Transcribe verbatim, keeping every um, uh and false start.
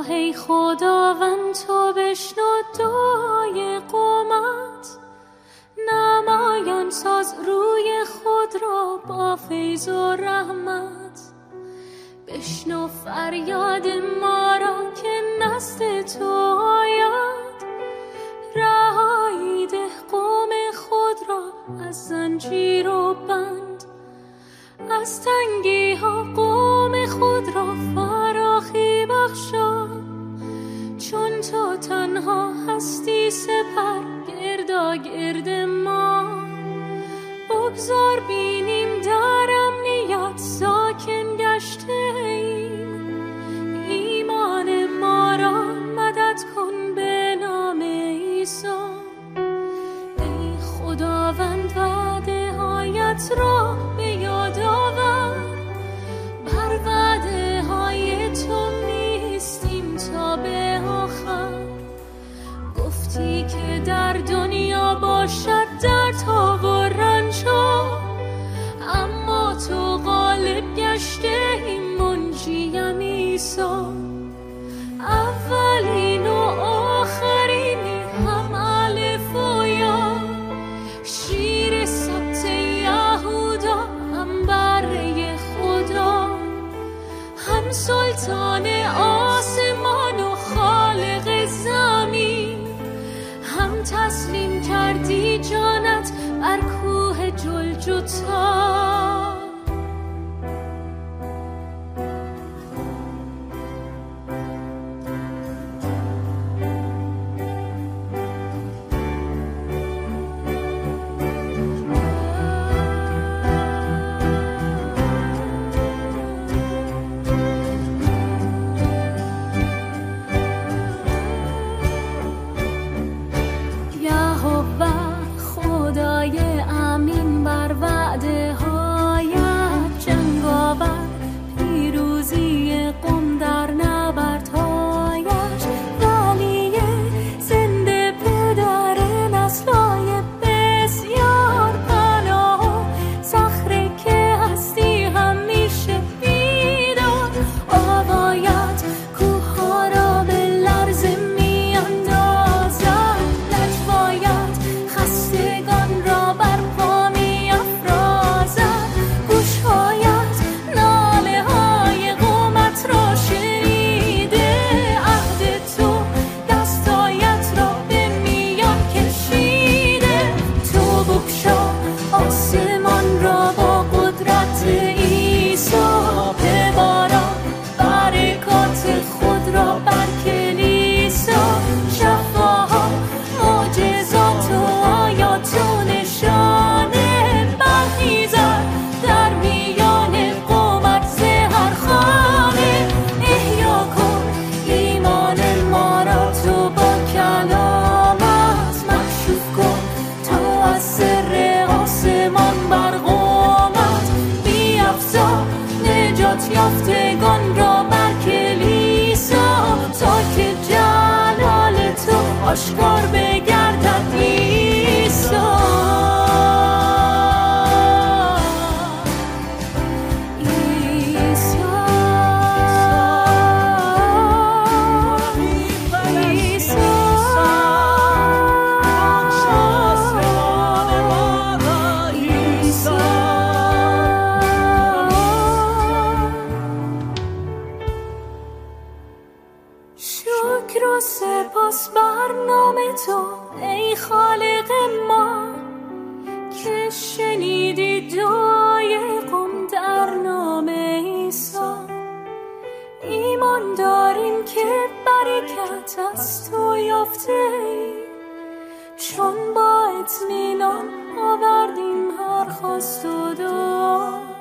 ای خداوند تو بشنو دعای قومت، نمایان ساز روی خود را با فیض و رحمت. بشنو فریاد ما را که نزد تو آید، رهایی ده قوم خود را از زنجیر و بند. از تنگی ها قوم خود را فراخی بخشا، چون تو تنها هستی سپر گردا گرد ما. بگذار بینیم در امنیت ساکن گشته ایم، ایمان ما را مدد کن به نام عیسی. ای خداوند وعده هایت را به یاد آور، بر وعده های تو میستیم تا به آخر. گفتی که در دنیا باشد دردها و رنجها، اما تو غالب گشته ای منجیم عیسی. اولین و آخرینی هم الف و یا، شیر سبت یهودا هم بره خدا، هم سلطان آسمان و خالق زمین. هم تسلیم کردی جانت بر کوه جلجتا. یافتگان را بر کلیسا، تا که جلال تو آشکار بگردد عیسی. شکر و سپاس بر نام تو ای خالق ما، که شنیدی دعای قوم در نام عیسی. ایمان داریم که برکت از تو یافته ای، چون با اطمینان آوردیم هر خواست و دعا.